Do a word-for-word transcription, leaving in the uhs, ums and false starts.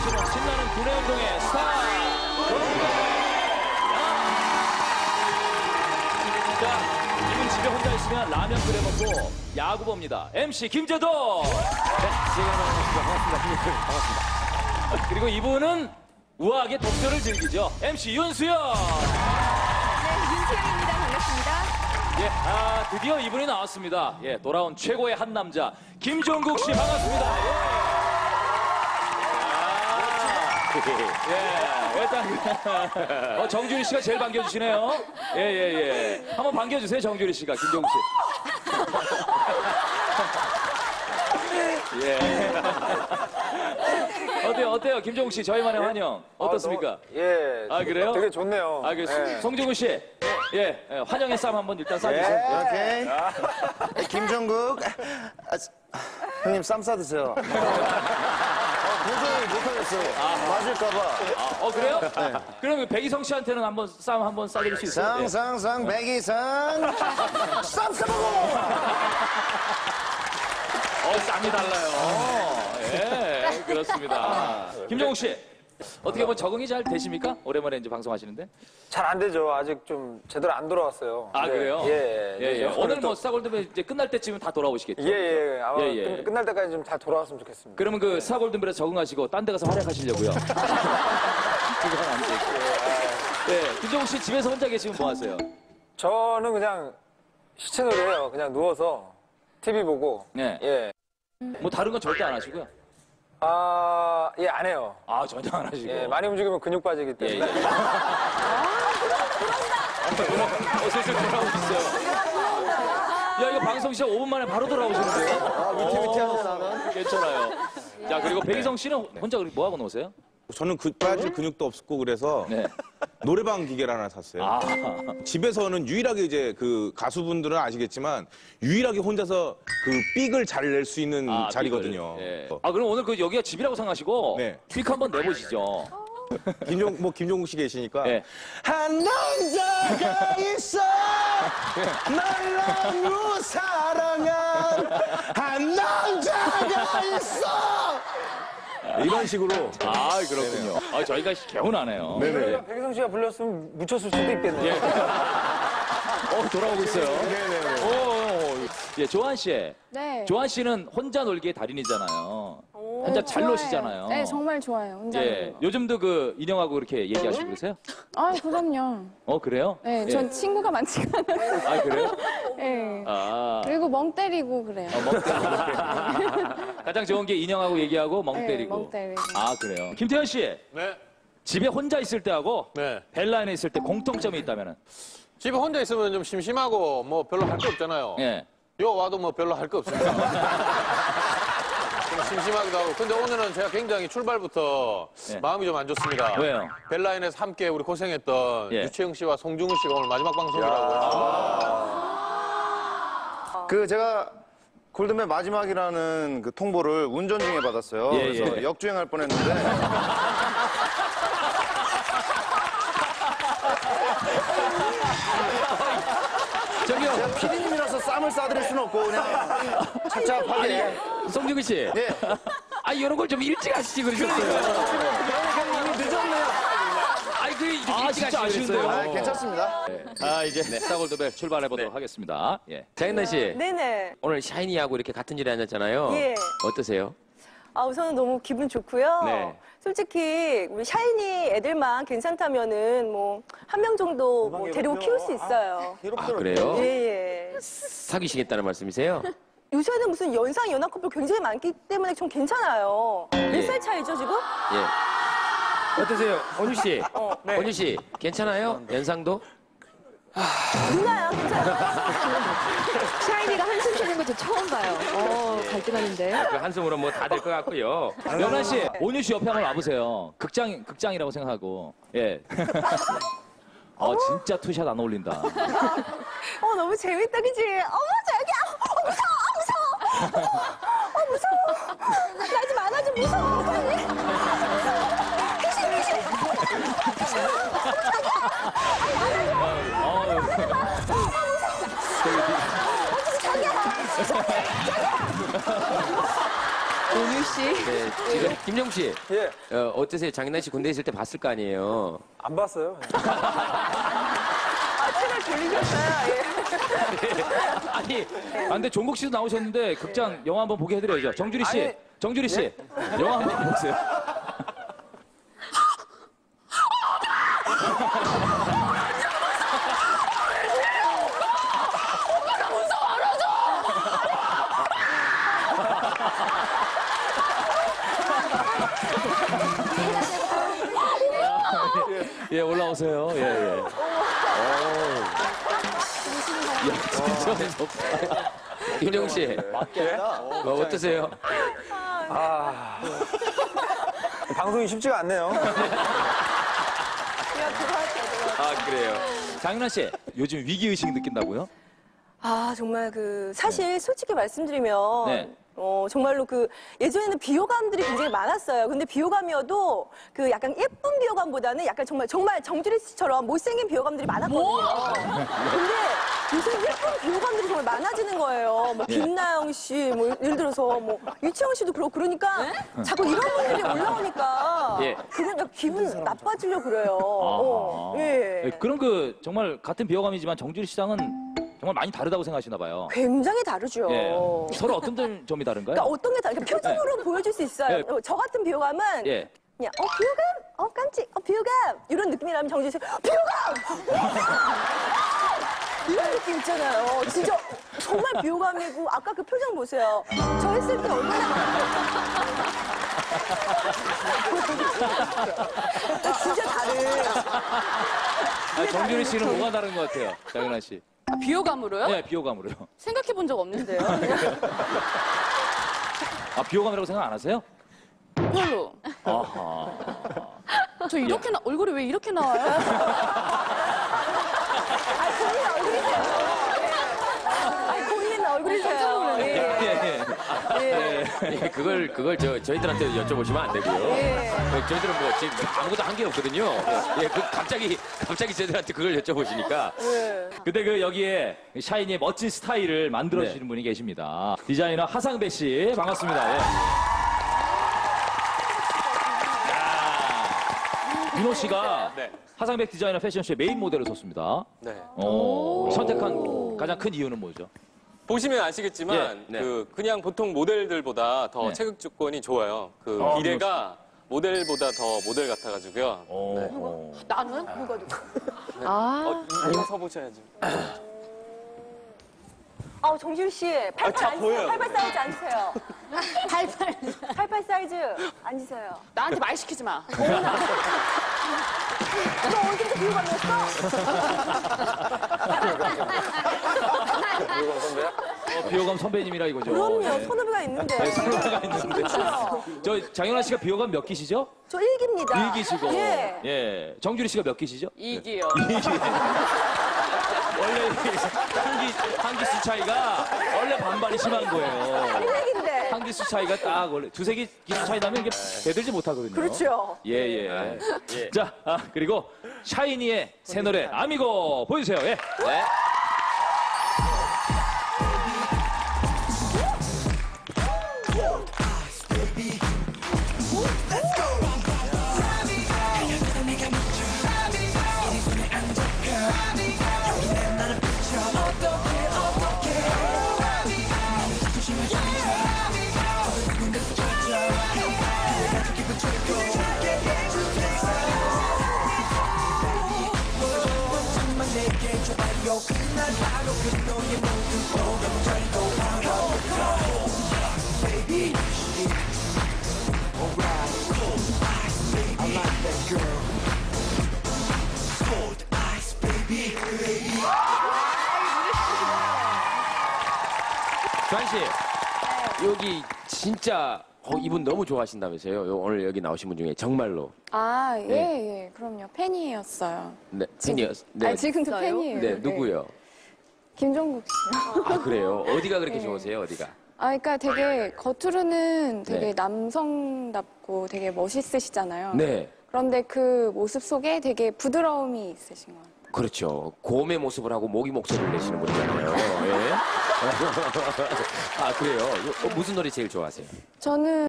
넘치는 신나는 구내 운동의 스타. 자, 이분 집에 혼자 있으면 라면 끓여 먹고 야구 봅니다. 엠씨 김재동. 네, 제가 반갑습니다. 반갑습니다. 김재동 반갑습니다. 그리고 이분은 우아하게 독서를 즐기죠. 엠씨 윤수영. 네, 윤수영입니다. 반갑습니다. 예, 아, 드디어 이분이 나왔습니다. 예, 돌아온 최고의 한 남자 김종국 씨 반갑습니다. 예. 예, 일단 어, 정준희 씨가 제일 반겨주시네요. 예, 예, 예. 한번 반겨주세요, 정준희 씨가 김종국 씨. 예. 어때요, 어때요, 김종국 씨 저희만의 환영 어떻습니까? 아, 너, 예. 아, 그래요? 되게 좋네요. 아, 그 예. 송종국 씨, 예, 예, 환영의 쌈 한번 일단 싸주세요. 예, 오케이. 김종국. 아, 형님 쌈 싸드세요. 도저히 못하겠어요. 아, 맞을까봐. 아, 어, 그래요? 네. 그럼 백이성 씨한테는 한번 쌈 한번 싸드릴 수 있어요? 상상상 백이상 쌈 싸먹어! 어, 쌈이 달라요. 예, 그렇습니다. 김종국 씨, 어떻게 보면 적응이 잘 되십니까? 오랜만에 이제 방송하시는데. 잘 안 되죠. 아직 좀 제대로 안 돌아왔어요. 아, 네. 그래요? 예, 예, 예. 예. 오늘 뭐 스타골든벨 이제 끝날 때쯤은 다 돌아오시겠죠? 예, 예. 아마 예, 예. 끝, 끝날 때까지 좀 잘 돌아왔으면 좋겠습니다. 그러면 그 스타골든벨에서 적응하시고 딴 데 가서 활약하시려고요? 그건 안 되고. 예, 김종국 씨 집에서 혼자 계시면 뭐 하세요? 저는 그냥 시체놀이해요. 그냥 누워서 티비 보고. 네. 예. 뭐 다른 건 절대 안 하시고요? 아, 예, 안 해요. 아, 전혀 안 하시고. 예, 많이 움직이면 근육 빠지기 예, 때문에. 예. 어, 슬슬 돌아오고 있어요. 야, 이거 방송 시작 오 분 만에 바로 돌아오시는데요? 아, 위태위태하네, 나는. 괜찮아요. 자, 그리고 백이성 씨는 혼자 뭐 하고 노세요? 저는 그 빠질 근육도 없고 그래서 네. 노래방 기계를 하나 샀어요. 아, 집에서는 유일하게 이제 그 가수분들은 아시겠지만 유일하게 혼자서 그 삑을 잘 낼 수 있는 아, 자리거든요. 빅을. 예. 아, 그럼 오늘 그 여기가 집이라고 생각하시고 네. 픽 한번 내보시죠. 김종 뭐 김종국 씨 계시니까 예. 한 남자가 있어 날 너무 사랑한 한 남자가 있어 이런 식으로 아, 그렇군요. 아, 저희가 개운하네요. 네네. 백희성 씨가 불렀으면 묻혔을 수도 있겠네요. 어, 돌아오고 있어요. 네네네. 오, 오, 오. 예, 조한 씨. 네. 조한 씨는 혼자 놀기의 달인이잖아요. 혼자 잘 좋아요. 노시잖아요. 네, 정말 좋아요. 혼자. 예, 놀는 거. 요즘도 그 인형하고 그렇게 얘기하시고 그러세요? 아, 그럼요. 어, 그래요? 네, 예. 전 친구가 많지가 않아요. 아, 그래요? 네. 아. 그리고 멍 때리고 그래요. 어, 멍 때리고. 가장 좋은 게 인형하고 얘기하고 멍 네, 때리고. 멍 때리고. 아, 그래요. 김태현 씨. 네. 집에 혼자 있을 때하고 네. 벨라인에 있을 때 공통점이 있다면은? 집에 혼자 있으면 좀 심심하고 뭐 별로 할 게 없잖아요. 예. 요 와도 뭐 별로 할 게 없습니다. 좀 심심하기도 하고. 근데 오늘은 제가 굉장히 출발부터 네. 마음이 좀 안 좋습니다. 왜요? 벨라인에서 함께 우리 고생했던 예. 유채영 씨와 송중근 씨가 오늘 마지막 방송이라고. 그 제가 골든벨 마지막이라는 그 통보를 운전 중에 받았어요. 예, 그래서 예. 역주행할 뻔했는데 저기요. 제가 피디님이라서 쌈을 싸드릴 수는 없고 그냥 착착하게. 송중근 씨. 예. 아, 이런 걸 좀 일찍 하시지 그러셨어요. 늦었네요. 아이, 그 일찍 아, 진짜 아쉬운데요. 아, 괜찮습니다. 아, 이제 스타골드벨 출발해 보도록 하겠습니다. 예. 장인나 씨, 네네. 오늘 샤이니하고 이렇게 같은 자리에 앉았잖아요. 예. 어떠세요? 아, 우선은 너무 기분 좋고요. 네. 솔직히 우리 샤이니 애들만 괜찮다면은 뭐 한 명 정도 뭐 데리고 키울 수 있어요. 아, 그래요? 예, 예. 사귀시겠다는 말씀이세요? 요새는 무슨 연상 연하 커플 굉장히 많기 때문에 좀 괜찮아요. 몇 살 차이죠, 지금? 예. 어떠세요? 원유 씨. 어, 네. 원유 씨, 괜찮아요? 연상도? 누나야, 괜찮아요. 샤이니가 한숨 쉬는 것도 처음 봐요. 어, 갈등하는데. 그 한숨으로 뭐 다 될 것 같고요. 연아 씨, 온유 씨 옆에 한번 와보세요. 극장, 극장이라고 생각하고. 예. 어, 진짜 투샷 안 어울린다. 어, 너무 재밌다, 그치? 어머, 자기야! 어, 무서워! 무서워! 어, 무서워! 나 좀 안아줘, 무서워, 빨리! 귀신, 귀신! 온유 씨. 네, 지금 김정국 씨. 예, 어, 어떠세요? 장인환 씨 군대 있을 때 봤을 거 아니에요? 안 봤어요. 아, 채널 돌리셨어요? 예. 아니, 아, 근데 종국 씨도 나오셨는데 극장 영화 한번 보게 해드려야죠. 정주리 씨, 아니, 정주리 씨, 영화 한번 보세요. 예, 올라오세요. 예, 예. 야, 진짜 무섭다. 김정국 씨. 뭐 어떠세요? 아, 방송이 쉽지가 않네요. 아, 그래요. 장윤아 씨, 요즘 위기의식 느낀다고요? 아, 정말 그, 사실 솔직히 말씀드리면. 네. 어, 정말로 그, 예전에는 비호감들이 굉장히 많았어요. 근데 비호감이어도 그 약간 예쁜 비호감보다는 약간 정말, 정말 정주리 씨처럼 못생긴 비호감들이 많았거든요. 근데 요새 예쁜 비호감들이 정말 많아지는 거예요. 뭐, 예. 김나영 씨, 뭐, 예를 들어서 뭐, 유채영 씨도 그렇고 그러니까 자꾸 이런 분들이 올라오니까. 예. 그냥 나 기분 나빠지려고 그래요. 어, 예. 예, 그럼 그 정말 같은 비호감이지만 정주리 씨랑은 정말 많이 다르다고 생각하시나 봐요. 굉장히 다르죠. 예. 서로 어떤 점- 점이 다른가요? 그러니까 어떤 게 다르게 표정으로 보여줄 수 있어요. 예. 어, 저 같은 비호감은 예. 그냥 어 비호감, 어 깜찍, 어 비호감 이런 느낌이라면 정진 씨 비호감 이런 느낌 있잖아요. 진짜 정말 비호감이고 아까 그 표정 보세요. 저 했을 때 얼마나 진짜 다른. 아, 정주리 씨는 뭐가 다른 것 같아요, 장윤아 씨? 아, 비호감으로요? 네, 비호감으로요. 생각해 본 적 없는데요. 아, 비호감이라고 생각 안 하세요? 별로. 아하. 저 이렇게 나, 얼굴이 왜 이렇게 나와요? 아 본인 얼굴이세요. 아 본인 얼굴이세요. 예, 예. 예. 예. 예, 그걸 그걸 저 저희들한테 여쭤보시면 안 되고요. 예. 어, 저희들은 뭐 지금 아무것도 한 게 없거든요. 예, 그 갑자기 갑자기 저희들한테 그걸 여쭤보시니까. 예. 근데 그 여기에 샤이니의 멋진 스타일을 만들어 주시는 분이 계십니다. 디자이너 하상배 씨, 반갑습니다. 예. 야, 민호 씨가 네. 하상백 디자이너 패션쇼의 메인 모델을 섰습니다. 네. 어, 선택한 가장 큰 이유는 뭐죠? 보시면 아시겠지만 예, 네. 그 그냥 보통 모델들보다 더 네. 체격 조건이 좋아요. 그 아, 비례가 모델보다 더 모델 같아가지고요. 네. 어. 나는? 누가 누가? 아, 어, 이거 서보셔야지. 아 정지우 씨 팔팔 자, 앉으세요. 보여요. 팔팔 사이즈 앉으세요. 팔팔. 팔팔 사이즈 앉으세요. 나한테 말 시키지 마. 너 언제부터 비호감이었어? 이건 선배야? 어, 비호감 선배님이라 이거죠. 그럼요. 예. 선후배가 있는데. 네, 선배가 있는데. 그렇죠. 저 장윤아 씨가 비호감 몇 기시죠? 저 일기입니다. 일기시고. 예. 예. 정주리 씨가 몇 기시죠? 이기요. 원래 한기 한기 수 차이가 원래 반반이 심한 거예요. 일기인데. 한기 수 차이가 딱 원래 두세 개 기수 차이 나면 이게 대들지 못하거든요. 그렇죠. 예, 예. 자, 아, 그리고 샤이니의 새 노래 아미고 보여주세요. 예. 네. 주한 씨, 여기 진짜 어, 이분 너무 좋아하신다면서요? 요- 오늘 여기 나오신 분 중에 정말로. 아, 예, 네. 예. 그럼요. 팬이었어요. 네, 팬이었. 네, 아, 지금도 팬이에요. 네, 누구요? 김종국 씨. 아 그래요? 어디가 그렇게 네. 좋으세요? 어디가? 아, 그러니까 되게 겉으로는 되게 네. 남성답고 되게 멋있으시잖아요. 네. 그런데 그 모습 속에 되게 부드러움이 있으신 것 같아요. 그렇죠. 곰의 모습을 하고 모기 목소리를 내시는 분이잖아요. 예. 아, 그래요? 어, 무슨 노래 제일 좋아하세요? 저는